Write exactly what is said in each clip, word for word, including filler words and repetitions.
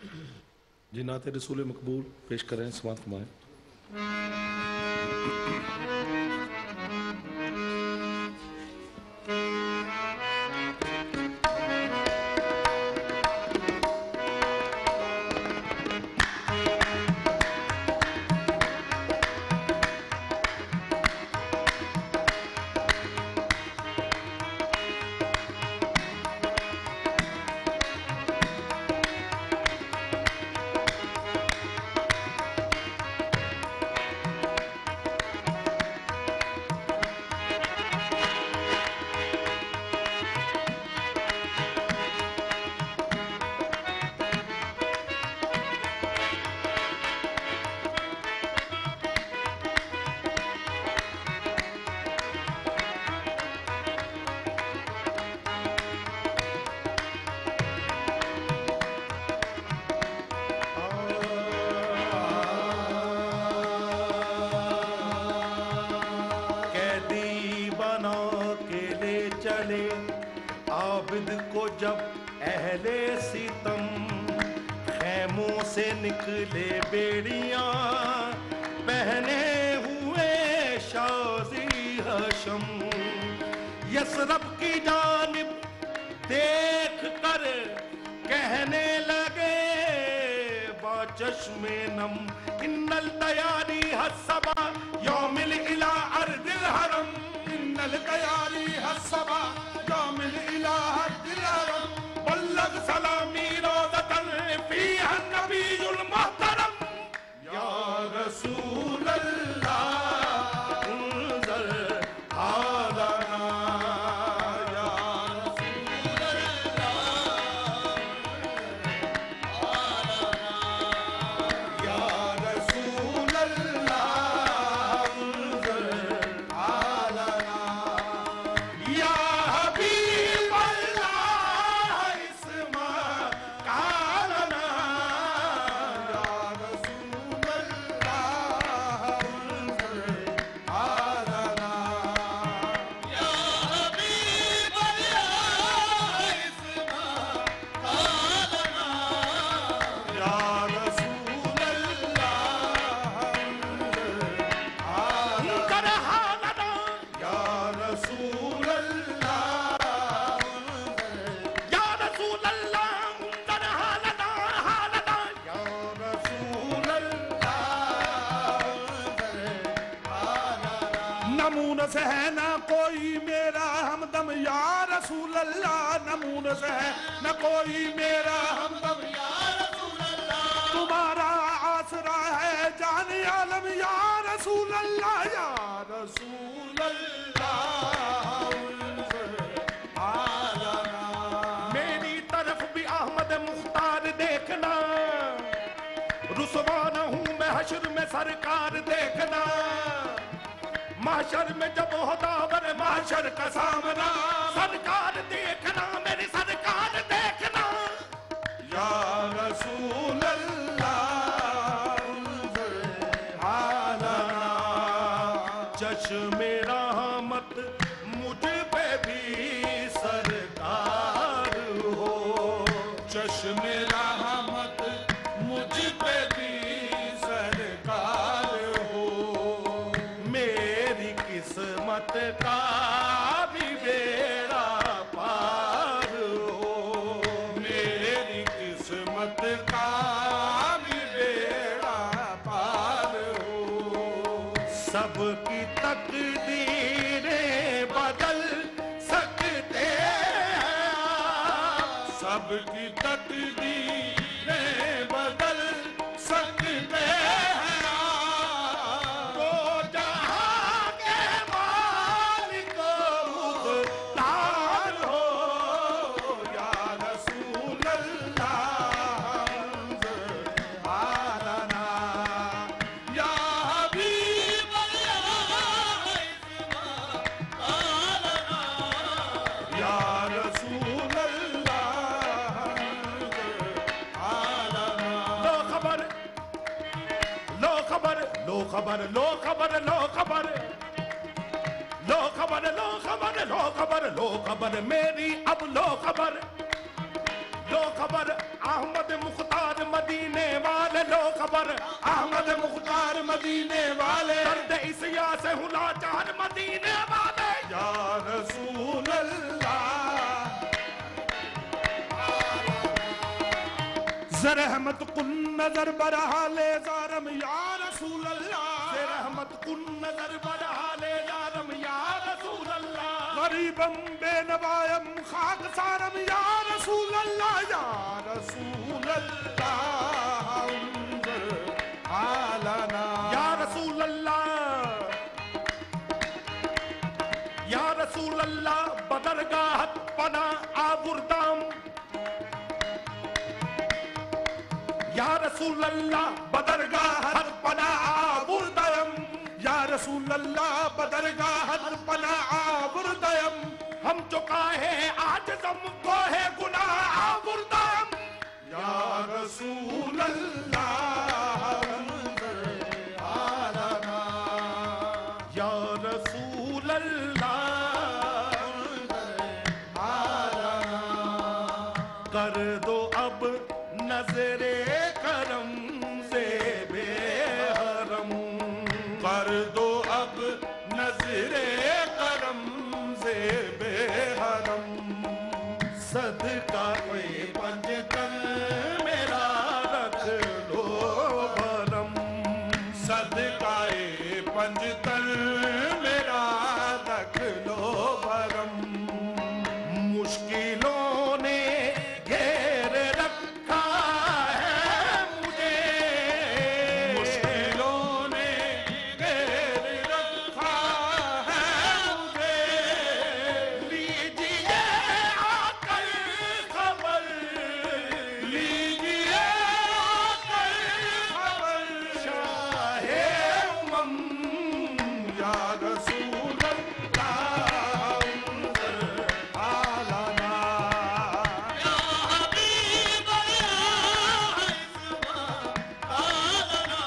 जी नाते रसूल मकबूल पेश करें, समात फरमाएं। को जब अहले सितम खैमों से निकले बेड़ियां पहने हुए शाज़ी हशम यसरब की जानिब देख कर कहने लगे बाचश्मे नम इन्नल तयारी हस्सबा यौमिल इला अर्दिल हरम इन्नल तयारी हस्सबा यौमिल इला अर्दिल हरम बल्लग सलामी रोज़तन फीहा नबीयुल मुहतरम या रसूल अल्लाह उन्ज़र आलना या रसूल अल्लाह आलना या रसूल अल्लाह उन्ज़र आलना या हबीब अल्लाह इस्मा कालना या रसूल अल्लाह उन्ज़र आलना या हबीब अल्लाह इस्मा कालना या रसूल अल्लाह उन्ज़र आलना कर हालना या रसूल अल्लाह या रसूल अल्लाह उन्ज़र हालना हालना या रसूल अल्लाह उन्ज़र हालना नमून से है ना कोई मेरा हमदम या रसूल अल्लाह नमून से है ना कोई मेरा हमदम या रसूल अल्लाह तुम्हारा आसरा है जान आलम या रसूल अल्लाह या रसूल अल्लाह उन्ज़र आलना मेरी तरफ भी अहमद मुख्तार देखना रुसवा न हूं मैं हश्र में सरकार देखना महशर में जब होता बर महशर का सामना सरकार देखना मेरी सरकार देखना या रसूल अल्लाह उन्ज़र आलना चश्मे रहमत मुझ पे भी सरकार हो चश्मे रहमत मुझ पे भी सरकार हो मेरी किस्मत का भी बेड़ा पार हो मेरी किस्मत का भी बेड़ा पार हो सबकी तकदीरें बदल सकते हैं सबकी तकदीरें बदल सकते हैं तो जहां के मालिक मुख्तार हो या रसूल अल्लाह उन्ज़र आलना या हबीब अल्लाह इस्मा आलना या रसूल अल्लाह उन्ज़र आलना लो खबर लो खबर लो खबर लो खबर लो खबर लो खबर लो खबर लो खबर लो खबर मेरी अब लो खबर लो खबर अहमद मुख्तार खबर अहमद मुख्तार मदीने वाले दर्द इसिया से हुला चार मदीने वाले या रसूल अल्लाह रहमत कुन नजर बरहाले जारम या रसूल अल्लाह रहमत कुन नजर बरहाले जारम या रसूल अल्लाह गरीबम बेनवायम खाक सारम या रसूल अल्लाह या रसूल अल्लाह आलना या रसूल अल्लाह या रसूल अल्लाह बदरगाहत पना आबुरदाम या रसूल अल्लाह बदरगाहत पना आबुरदयम या रसूल अल्लाह बदरगाहत पना आबुरदयम हम चुका है आज दम को है गुनाह आबुरदयम या रसूल अल्लाह आलना या रसूल अल्लाह आलना कर दो अब नजरे करम से बेहरम कर दो अब नजरे करम से बेहरम सदका पे पंजतन मेरा रख लो भरम सदका पंजतन मेरा रख लो भरम मुश्किलों ने घेर रखा है मुझे मुश्किलों ने घेर रखा है मुझे लीजिए आकर खबर लीजिए आकर खबर शाहे उमम या रसूल अल्लाह आलना या हबीब या इस्मा आलना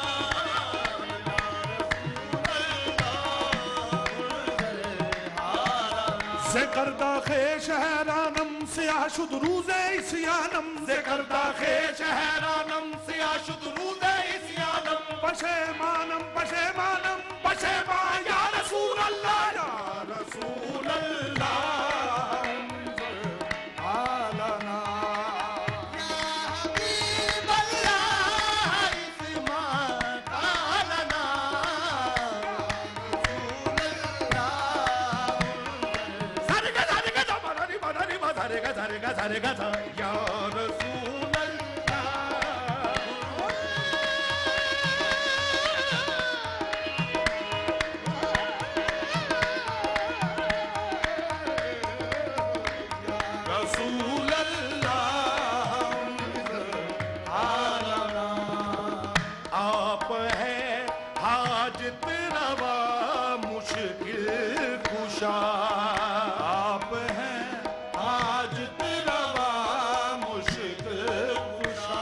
ज़िक्रदा खे शहरानम सिया शुद रूज़े इस्यानम ज़िक्रदा खे शहरानम सिया शुद रूज़े इस्यानम पशेमानम पशेमानम पशेमा या रसूल अल्लाह या रसूल अल्लाह आलना या हबीब या इस्मा आलना या रसूल अल्लाह रसूल अल्लाह आलना आप है हाजत रवा मुश्किल कुशा आप है हाजत रवा मुश्किल कुशा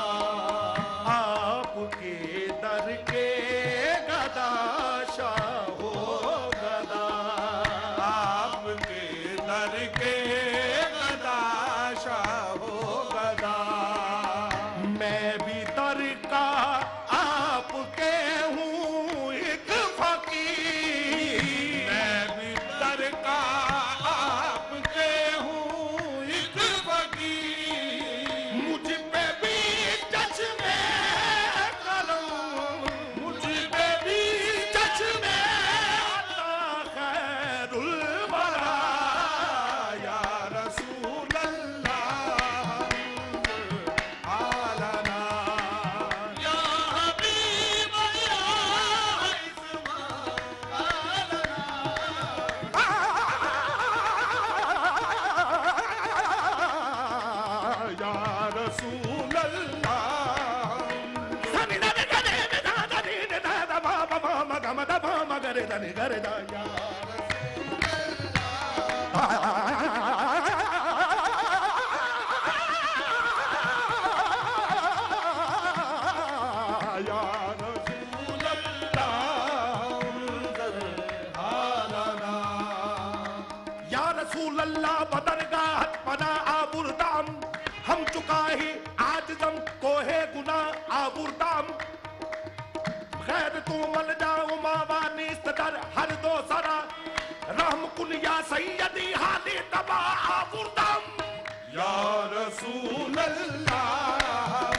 आपके दर के गदा शाहो गदा आपके दर के गदा शाहो गदा मैं भी दर का आपके हूँ एक फकीर मैं भी दर का आपके हूँ एक फकीर मुझ पे भी चश्मे करो मुझ पे भी चश्मे अल्लाह खैरुल वरा या रसूल अल्लाह आलना या हबीब या इस्मा आलना या रसूल अल्लाह सनी दने गने दा दनी दा दा मा मा मा मा गा मा दा मा मा गरे दनी गरे दा या या रसूल अल्लाह आलना या रसूल अल्लाह बदरगाहत पना आबुरदाम हम चुका ही आज दम कोहे गुना आबुरदाम खैर तू मल जाऊं मावानी दर हर दो सरा रहम कुन या सैयदी हाली तबा आबुदम या रसूल अल्लाह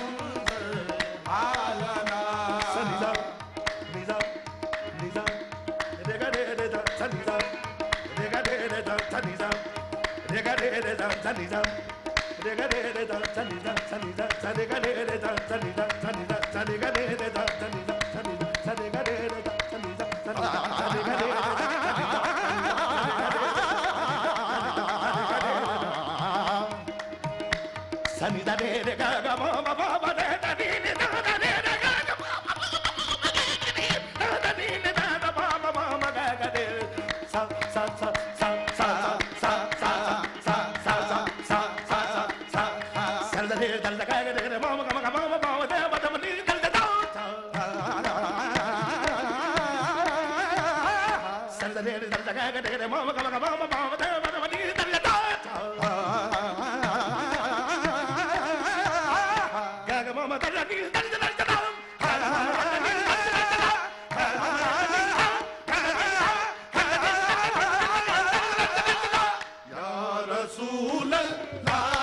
आलना सनिजा निजा निजा रेगा रे रे दा सनिजा रेगा रे रे दा सनिजा रेगा रे रे दा सनिजा रेगा रे रे दा सनिजा सनिजा सनिगा रे रे दा सनिजा सनिजा सनिगा रे रे दा सनिजा सनिजा सनिगा रे रे दा सनिजा सनिजा सनिगा रे रे दा सनिजा रे रे गा गा मा मा मा मा रे दा नी नी दा दा रे रे गा गा मा मा मा दा नी नी दा दा मा मा मा मा गा गा रे सा सा सा सा सा सा सा सा सा सा सा सा सा दा रे दा गा गा रे मा मा मा मा मा मा दा मा दा नी दा दा सा दा रे दा गा गा रे मा मा मा मा मा मा दा मा दा नी दा दा या रसूल अल्लाह